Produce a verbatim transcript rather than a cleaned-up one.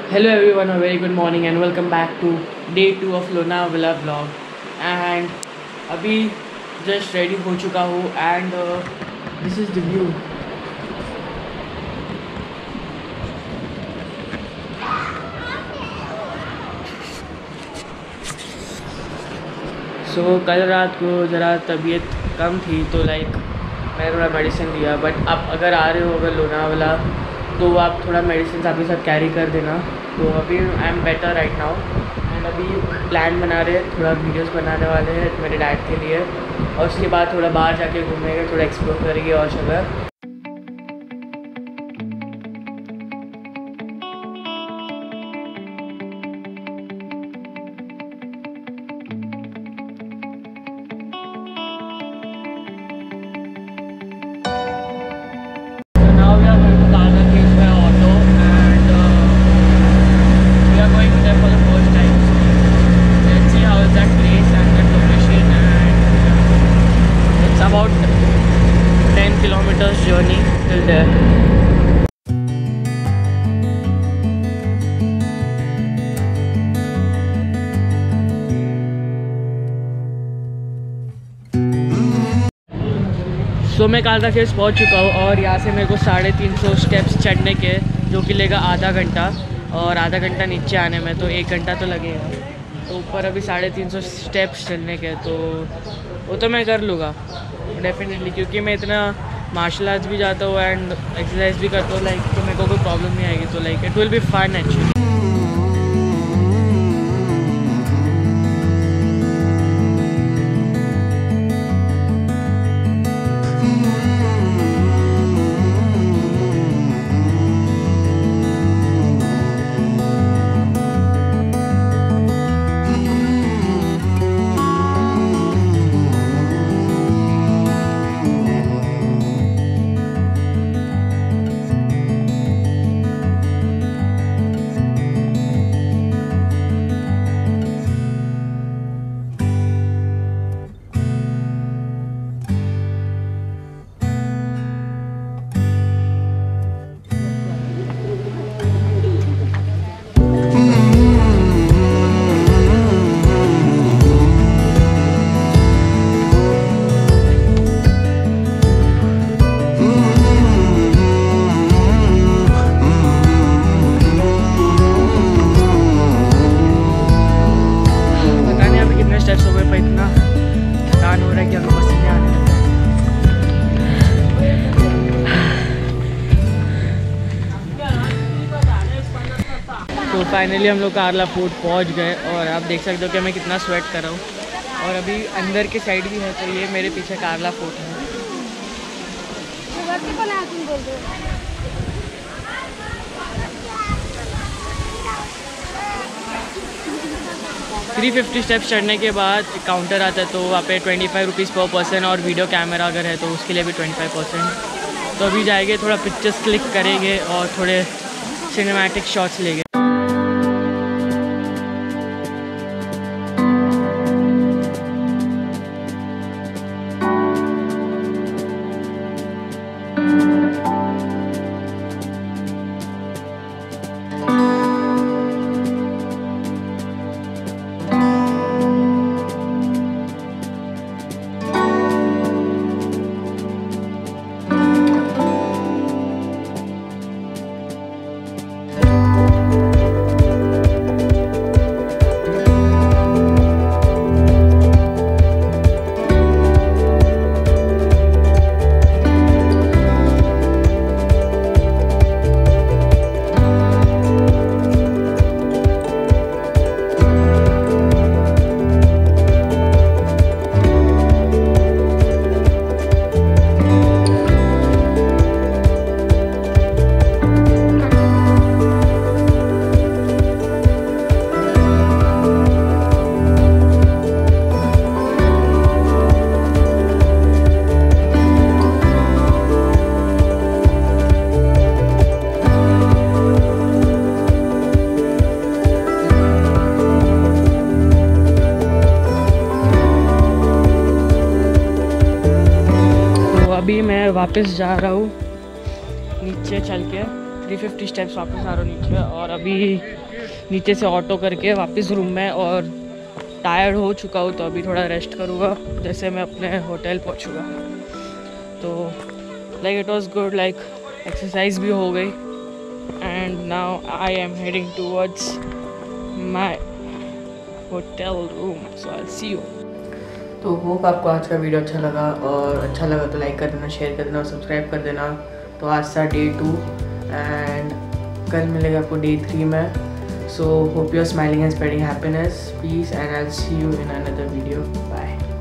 Hello everyone, a very good morning and welcome back to day two of Lonavala vlog. And अभी just ready हो चुका हूँ and uh, this is the view. So कल रात को ज़रा तबीयत कम थी तो लाइक मैंने थोड़ा मेडिसिन दिया, बट आप अगर आ रहे हो अगर लोनावाला तो आप थोड़ा मेडिसिन आपके साथ कैरी कर देना। तो अभी I am better right now and अभी प्लान बना रहे हैं, थोड़ा वीडियोस बनाने वाले हैं मेरे डैड के लिए, और उसके बाद थोड़ा बाहर जाके घूमेंगे, थोड़ा एक्सप्लोर करेंगे और जगह। Journey till there. So so, मैं कालका केव्स पहुंच चुका हूँ और यहाँ से मेरे को साढ़े तीन सौ स्टेप्स चढ़ने के, जो कि लेगा आधा घंटा, और आधा घंटा नीचे आने में तो एक घंटा तो लगेगा। तो ऊपर अभी साढ़े तीन सौ स्टेप्स चलने के, तो वो तो मैं कर लूँगा डेफिनेटली, क्योंकि मैं इतना मार्शल आर्ट्स भी जाता हूँ एंड एक्सरसाइज भी करता हूँ लाइक, तो मेरे को कोई प्रॉब्लम नहीं आएगी। तो like it will be fun actually. तो फाइनली हम लोग कारला फोर्ट पहुंच गए और आप देख सकते हो कि मैं कितना स्वेट कर रहा हूँ। और अभी अंदर की साइड भी है, तो ये मेरे पीछे कारला फोर्ट है। थ्री फिफ्टी स्टेप्स चढ़ने के बाद काउंटर आता है, तो वहाँ पे twenty five rupees per person, और वीडियो कैमरा अगर है तो उसके लिए भी ट्वेंटी फाइव परसेंट। तो अभी जाएंगे, थोड़ा पिक्चर्स क्लिक करेंगे और थोड़े सिनेमैटिक शॉट्स लेंगे। अभी मैं वापस जा रहा हूँ नीचे चल के, थ्री फिफ्टी स्टेप्स वापस आ रहा हूँ नीचे, और अभी नीचे से ऑटो करके वापस रूम में, और टायर्ड हो चुका हूँ तो अभी थोड़ा रेस्ट करूँगा जैसे मैं अपने होटल पहुँचूँगा। तो like it was good, like exercise भी हो गई, and now I am heading towards my hotel room, so I see you. तो होप आपको आज का वीडियो अच्छा लगा, और अच्छा लगा तो लाइक कर देना, शेयर कर देना और सब्सक्राइब कर देना। तो आज था डे टू एंड कल मिलेगा आपको डे थ्री में। So hope you're smiling and spreading happiness, peace, and I'll see you in another video. Bye.